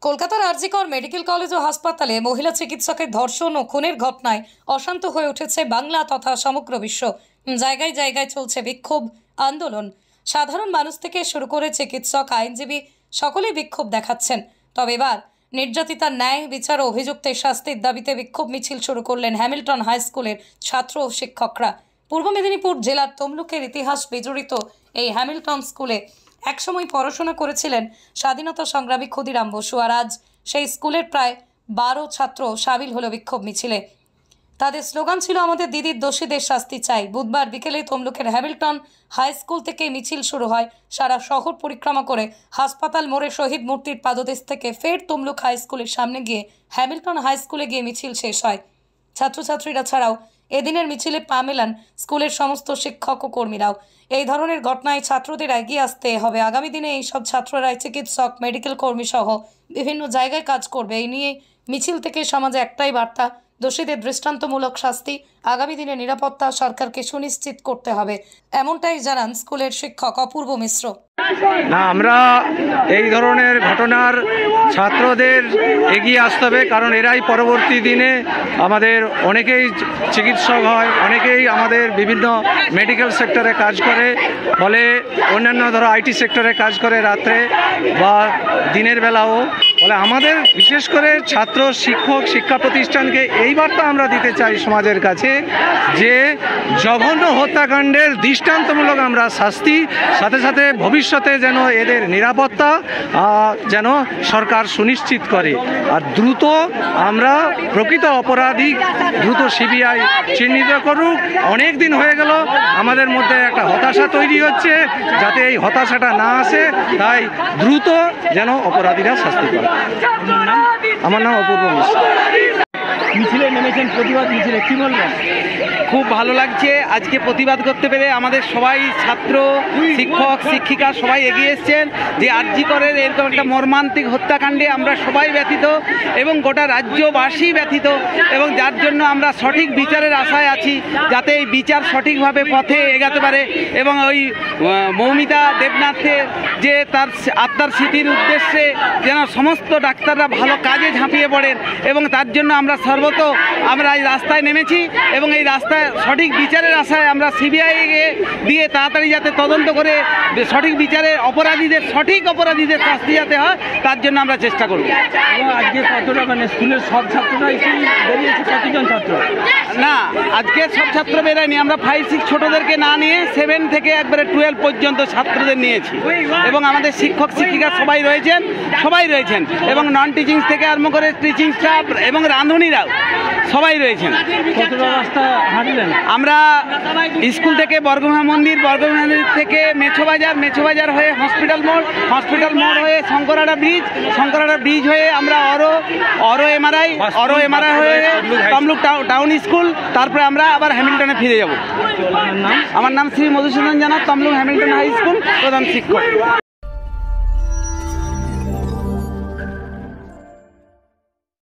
কলকাতার RG Kar medical college ও হাসপাতালে মহিলা চিকিৎসকের ধর্ষণ ও খুনের ঘটনায় অশান্ত হয়ে উঠেছে বাংলা তথা সমগ্র বিশ্ব। জায়গায় জায়গায় চলছে বিক্ষোভ আন্দোলন। সাধারণ মানুষ থেকে শুরু করে চিকিৎসক, আইনজীবী সকলেই বিক্ষোভ দেখাচ্ছেন। তবে এবার নির্যাতিতার ন্যায় বিচার ও অভিযুক্তের শাস্তির দাবিতে বিক্ষোভ মিছিল শুরু করলেন হ্যামিল্টন হাই স্কুলের ছাত্র ও শিক্ষকরা। পূর্ব মেদিনীপুর জেলার তমলুকের ইতিহাস বিজড়িত এই হ্যামিল্টন স্কুলে একসময় পড়াশোনা করেছিলেন স্বাধীনতা সংগ্রামী ক্ষুদিরাম বসু। আর আজ সেই স্কুলের প্রায় 12 ছাত্র সামিল হলো বিক্ষোভ মিছিলে। তাদের স্লোগান ছিল, আমাদের দিদির দোষীদের শাস্তি চাই। বুধবার বিকেলে তমলুকের হ্যামিল্টন হাই স্কুল থেকে মিছিল শুরু হয়। সারা শহর পরিক্রমা করে হাসপাতাল মোড়ে শহীদ মূর্তির পাদদেশ থেকে ফের তমলুক হাই স্কুলের সামনে গিয়ে হ্যামিল্টন হাই স্কুলে গিয়ে মিছিল শেষ হয়। ছাত্রছাত্রীরা ছাড়াও এদিনের মিছিলে পা মেলান স্কুলের সমস্ত শিক্ষক ও কর্মীরাও। এই ধরনের ঘটনায় ছাত্রদের এগিয়ে আসতে হবে। আগামী দিনে এইসব ছাত্ররাই চিকিৎসক, মেডিকেল কর্মী সহ বিভিন্ন জায়গায় কাজ করবে। এই নিয়ে মিছিল থেকে সমাজে একটাই বার্তা, দোষীদের দৃষ্টান্তমূলক শাস্তি, আগামী দিনে নিরাপত্তা সরকারকে সুনিশ্চিত করতে হবে, এমনটাই জানান স্কুলের শিক্ষক অপূর্ব মিশ্র। না, আমরা এই ধরনের ঘটনার ছাত্রদের এগিয়ে আসতে হবে, কারণ এরাই পরবর্তী দিনে আমাদের অনেকেই চিকিৎসক হয়, অনেকেই আমাদের বিভিন্ন মেডিকেল সেক্টরে কাজ করে, ফলে অন্যান্য আইটি সেক্টরে কাজ করে রাত্রে বা দিনের বেলাও। ফলে আমাদের বিশেষ করে ছাত্র, শিক্ষক, শিক্ষা প্রতিষ্ঠানকে এই বার্তা আমরা দিতে চাই সমাজের কাছে যে জঘন্য হত্যাকাণ্ডের দৃষ্টান্তমূলক আমরা শাস্তি, সাথে সাথে ভবিষ্যতে যেন এদের নিরাপত্তা যেন সরকার সুনিশ্চিত করে। আর দ্রুত আমরা প্রকৃত অপরাধী দ্রুত সিবিআই চিহ্নিত করুক। অনেক দিন হয়ে গেল, আমাদের মধ্যে একটা হতাশা তৈরি হচ্ছে, যাতে এই হতাশাটা না আসে তাই দ্রুত যেন অপরাধীরা শাস্তি পায়। আমার নাম অপূর্ব মিশ্র। মিছিলে নেমেছেন, প্রতিবাদ মিছিলে, কি বলবেন? খুব ভালো লাগছে আজকে প্রতিবাদ করতে পেরে। আমাদের সবাই ছাত্র, শিক্ষক, শিক্ষিকা সবাই এগিয়ে এসছেন যে আরজিকরের এরকম একটা মর্মান্তিক হত্যাকাণ্ডে আমরা সবাই ব্যথিত এবং গোটা রাজ্যবাসী ব্যথিত, এবং যার জন্য আমরা সঠিক বিচারের আশায় আছি, যাতে এই বিচার সঠিকভাবে পথে এগাতে পারে এবং ওই মৌমিতা দেবনাথের যে তার আত্মার স্মৃতির উদ্দেশ্যে যেন সমস্ত ডাক্তাররা ভালো কাজে ঝাঁপিয়ে পড়েন, এবং তার জন্য আমরা আমরা এই রাস্তায় নেমেছি এবং এই রাস্তায় সঠিক বিচারের আশায় আমরা সিবিআইকে দিয়ে তাড়াতাড়ি যাতে তদন্ত করে সঠিক বিচারের সঠিক অপরাধীদের শাস্তি যাতে হয়, তার জন্য আমরা চেষ্টা করব। আজকে কতটা মানে স্কুলের সব ছাত্ররাই বেরিয়েছে? কতজন ছাত্র? না, আজকে সব ছাত্র বেরোয়নি। আমরা 5-6 ছোটদেরকে না নিয়ে 7 থেকে একবারে 12 পর্যন্ত ছাত্রদের নিয়েছি, এবং আমাদের শিক্ষক শিক্ষিকা সবাই রয়েছেন এবং নন টিচিং থেকে আরম্ভ করে টিচিং স্টাফ এবং রাঁধুনিরাও সবাই রয়েছেন। কতটা রাস্তা হাঁটলেন? আমরা স্কুল থেকে বর্গভীমা মন্দির থেকে মেছো বাজার হয়ে হসপিটাল মোড় হয়ে শঙ্করাড়া ব্রিজ হয়ে আমরা অরো এমআরআই হয়ে তমলুক টাউন স্কুল, তারপরে আমরা আবার হ্যামিল্টনে ফিরে যাব। আমার নাম শ্রী মধুসূদন জানা, তমলুক হ্যামিল্টন হাই স্কুল প্রধান শিক্ষক।